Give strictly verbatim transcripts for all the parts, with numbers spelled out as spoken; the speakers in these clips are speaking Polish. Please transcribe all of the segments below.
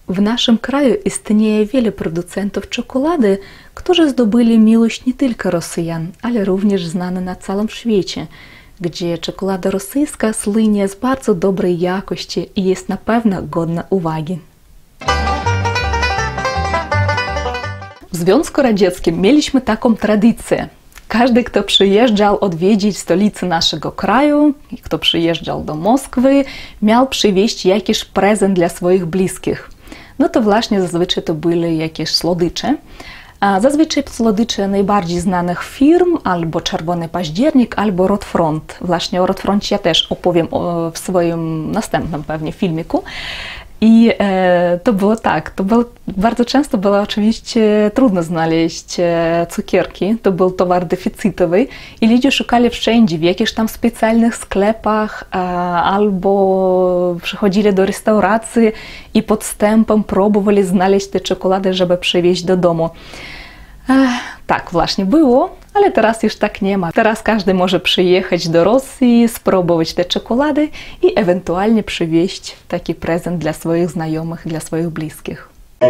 W naszym kraju istnieje wiele producentów czekolady, którzy zdobyli miłość nie tylko Rosjan, ale również znane na całym świecie, gdzie czekolada rosyjska słynie z bardzo dobrej jakości i jest na pewno godna uwagi. W Związku Radzieckim mieliśmy taką tradycję. Każdy, kto przyjeżdżał odwiedzić stolicę naszego kraju, kto przyjeżdżał do Moskwy, miał przywieźć jakiś prezent dla swoich bliskich. No to właśnie zazwyczaj to były jakieś słodycze. A zazwyczaj słodycze najbardziej znanych firm, albo Czerwony Październik, albo Rotfront. Właśnie o Rotfroncie ja też opowiem w swoim następnym pewnie filmiku. I e, to było tak, to było, bardzo często było oczywiście trudno znaleźć e, cukierki, to był towar deficytowy i ludzie szukali wszędzie, w jakichś tam specjalnych sklepach e, albo przychodzili do restauracji i podstępem próbowali znaleźć tę czekoladę, żeby przywieźć do domu. E, tak właśnie było, ale teraz już tak nie ma. Teraz każdy może przyjechać do Rosji, spróbować te czekolady i ewentualnie przywieźć taki prezent dla swoich znajomych, dla swoich bliskich.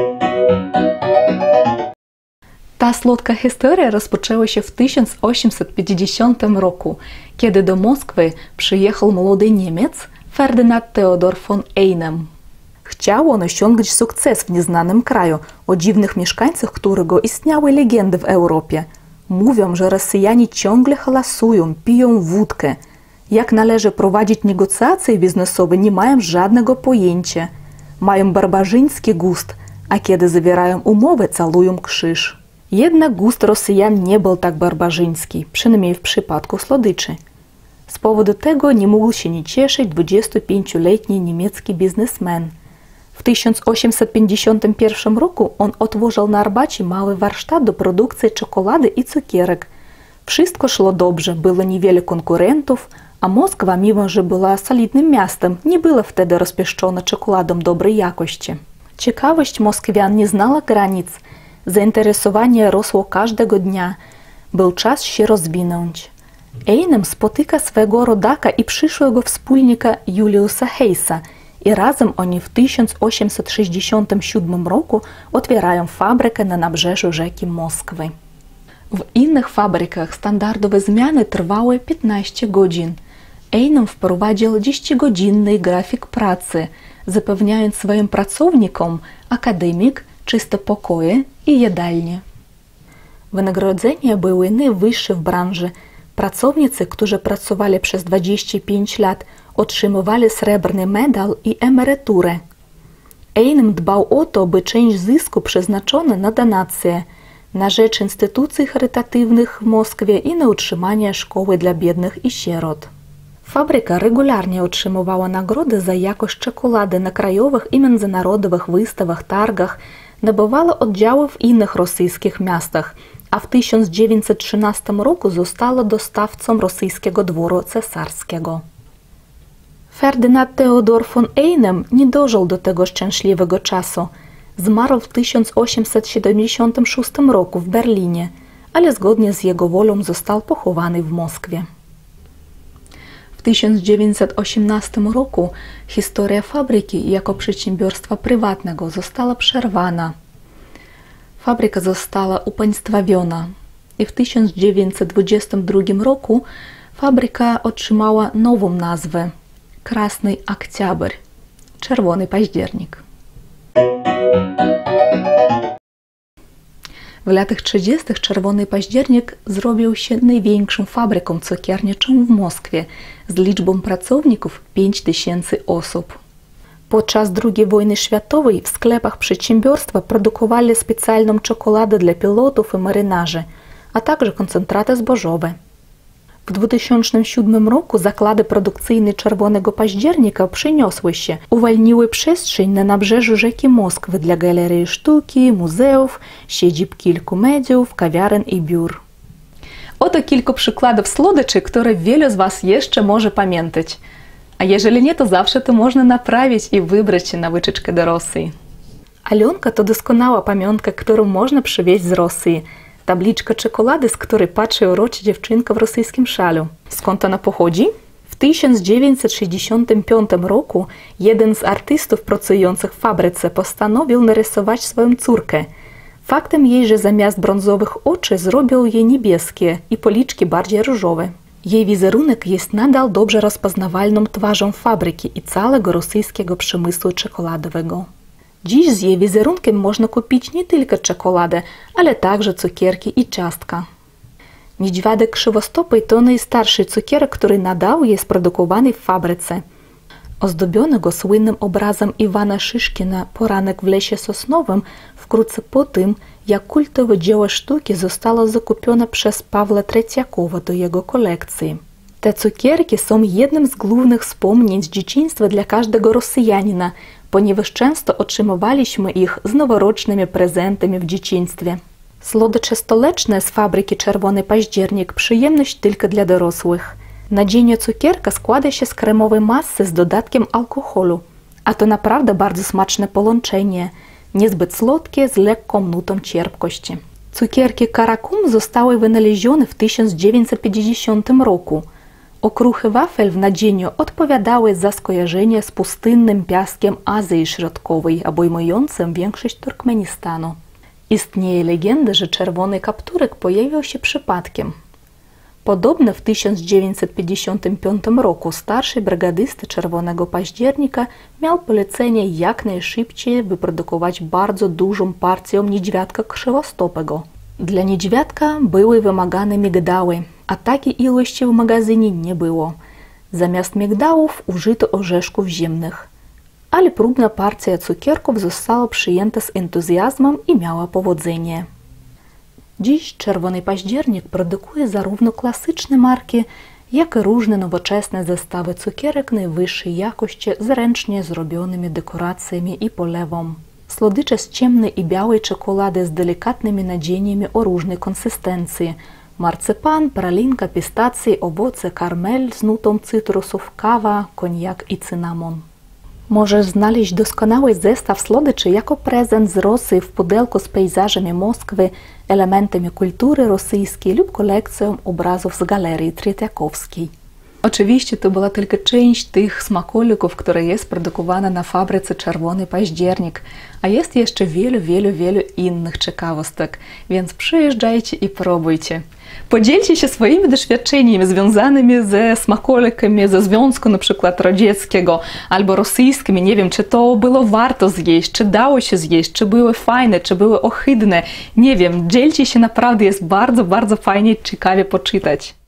Ta słodka historia rozpoczęła się w tysiąc osiemset pięćdziesiątym roku, kiedy do Moskwy przyjechał młody Niemiec Ferdynand Theodor von Einem. Chciał on osiągnąć sukces w nieznanym kraju, o dziwnych mieszkańcach którego istniały legendy w Europie. Mówią, że Rosjanie ciągle halasują, piją wódkę. Jak należy prowadzić negocjacje biznesowe, nie mają żadnego pojęcia. Mają barbarzyński gust, a kiedy zawierają umowę, całują krzyż. Jednak gust Rosjan nie był tak barbarzyński, przynajmniej w przypadku słodyczy. Z powodu tego nie mógł się nie cieszyć dwudziestopięcioletni niemiecki biznesmen. W tysiąc osiemset pięćdziesiątym pierwszym roku on otworzył na Arbacie mały warsztat do produkcji czekolady i cukierek. Wszystko szło dobrze, było niewiele konkurentów, a Moskwa, mimo że była solidnym miastem, nie była wtedy rozpieszczona czekoladą dobrej jakości. Ciekawość moskwian nie znała granic, zainteresowanie rosło każdego dnia. Był czas się rozwinąć. Einem spotyka swego rodaka i przyszłego wspólnika Juliusa Heysa, i razem oni w tysiąc osiemset sześćdziesiątym siódmym roku otwierają fabrykę na nabrzeżu rzeki Moskwy. W innych fabrykach standardowe zmiany trwały piętnaście godzin. Einem wprowadził dziesięciogodzinny grafik pracy, zapewniając swoim pracownikom akademik, czyste pokoje i jadalnie. Wynagrodzenia były najwyższe w branży. Pracownicy, którzy pracowali przez dwadzieścia pięć lat, otrzymywali srebrny medal i emeryturę. Einem dbał o to, by część zysku przeznaczona na donacje, na rzecz instytucji charytatywnych w Moskwie i na utrzymanie szkoły dla biednych i sierot. Fabryka regularnie otrzymywała nagrody za jakość czekolady na krajowych i międzynarodowych wystawach, targach, nabywała oddziały w innych rosyjskich miastach, a w tysiąc dziewięćset trzynastym roku została dostawcą rosyjskiego dworu cesarskiego. Ferdynand Theodor von Einem nie dożył do tego szczęśliwego czasu. Zmarł w tysiąc osiemset siedemdziesiątym szóstym roku w Berlinie, ale zgodnie z jego wolą został pochowany w Moskwie. W tysiąc dziewięćset osiemnastym roku historia fabryki jako przedsiębiorstwa prywatnego została przerwana. Fabryka została upaństwowiona i w tysiąc dziewięćset dwudziestym drugim roku fabryka otrzymała nową nazwę – Krasny Oktyabr, Czerwony Październik. W latach trzydziestych Czerwony Październik zrobił się największą fabryką cukierniczą w Moskwie z liczbą pracowników pięć tysięcy osób. Podczas drugiej wojny światowej w sklepach przedsiębiorstwa produkowali specjalną czekoladę dla pilotów i marynarzy, a także koncentraty zbożowe. W dwa tysiące siódmym roku zakłady produkcyjne Czerwonego Października przeniosły się, uwolniły przestrzeń na nabrzeżu rzeki Moskwy dla galerii sztuki, muzeów, siedzib kilku mediów, kawiaren i biur. Oto kilka przykładów słodyczy, które wielu z Was jeszcze może pamiętać. A jeżeli nie, to zawsze to można naprawić i wybrać się na wycieczkę do Rosji. Alenka to doskonała pamiątka, którą można przywieźć z Rosji. Tabliczka czekolady, z której patrzy urocza dziewczynka w rosyjskim szalu. Skąd ona pochodzi? W tysiąc dziewięćset sześćdziesiątym piątym roku jeden z artystów pracujących w fabryce postanowił narysować swoją córkę. Faktem jej, że zamiast brązowych oczu zrobił jej niebieskie i policzki bardziej różowe. Jej wizerunek jest nadal dobrze rozpoznawalną twarzą fabryki i całego rosyjskiego przemysłu czekoladowego. Dziś z jej wizerunkiem można kupić nie tylko czekoladę, ale także cukierki i ciastka. Niedźwiadek Krzywostopy to najstarszy cukierek, który nadal jest produkowany w fabryce. Ozdobiono go słynnym obrazem Iwana Szyszkina „Poranek w lesie sosnowym” wkrótce po tym, jak kultowe dzieło sztuki zostało zakupione przez Pawła Tretiakowa do jego kolekcji. Te cukierki są jednym z głównych wspomnień z dzieciństwa dla każdego Rosjanina, ponieważ często otrzymywaliśmy ich z noworocznymi prezentami w dzieciństwie. Słodycze stoleczne z fabryki Czerwony Październik przyjemność tylko dla dorosłych. Nadzienie cukierka składa się z kremowej masy z dodatkiem alkoholu, a to naprawdę bardzo smaczne połączenie, niezbyt słodkie z lekką nutą cierpkości. Cukierki Karakum zostały wynalezione w tysiąc dziewięćset pięćdziesiątym roku. Okruchy wafel w nadzieniu odpowiadały za skojarzenie z pustynnym piaskiem Azji Środkowej, obejmującym większość Turkmenistanu. Istnieje legenda, że czerwony kapturek pojawił się przypadkiem. Podobno w tysiąc dziewięćset pięćdziesiątym piątym roku starszy brygadysta Czerwonego Października miał polecenie jak najszybciej wyprodukować bardzo dużą partię niedźwiadka krzywostopego. Dla niedźwiadka były wymagane migdały, a takiej ilości w magazynie nie było. Zamiast migdałów użyto orzeszków ziemnych. Ale próbna partia cukierków została przyjęta z entuzjazmem i miała powodzenie. Dziś Czerwony Październik produkuje zarówno klasyczne marki, jak i różne nowoczesne zestawy cukierek najwyższej jakości z ręcznie zrobionymi dekoracjami i polewą. Słodycze z ciemnej i białej czekolady z delikatnymi nadzieniami o różnej konsystencji. Marcepan, pralinka, pistacje, owoce, karmel z nutą cytrusów, kawa, koniak i cynamon. Możesz znaleźć doskonały zestaw słodyczy jako prezent z Rosji w pudełku z pejzażami Moskwy, elementami kultury rosyjskiej lub kolekcją obrazów z Galerii Tretiakowskiej. Oczywiście to była tylko część tych smakolików, które jest produkowana na fabryce Czerwony Październik, a jest jeszcze wiele, wiele, wiele innych ciekawostek, więc przyjeżdżajcie i próbujcie. Podzielcie się swoimi doświadczeniami związanymi ze smakolikami ze Związku na przykład radzieckiego albo rosyjskimi. Nie wiem, czy to było warto zjeść, czy dało się zjeść, czy były fajne, czy były ohydne. Nie wiem, dzielcie się, naprawdę jest bardzo, bardzo fajnie, ciekawie poczytać.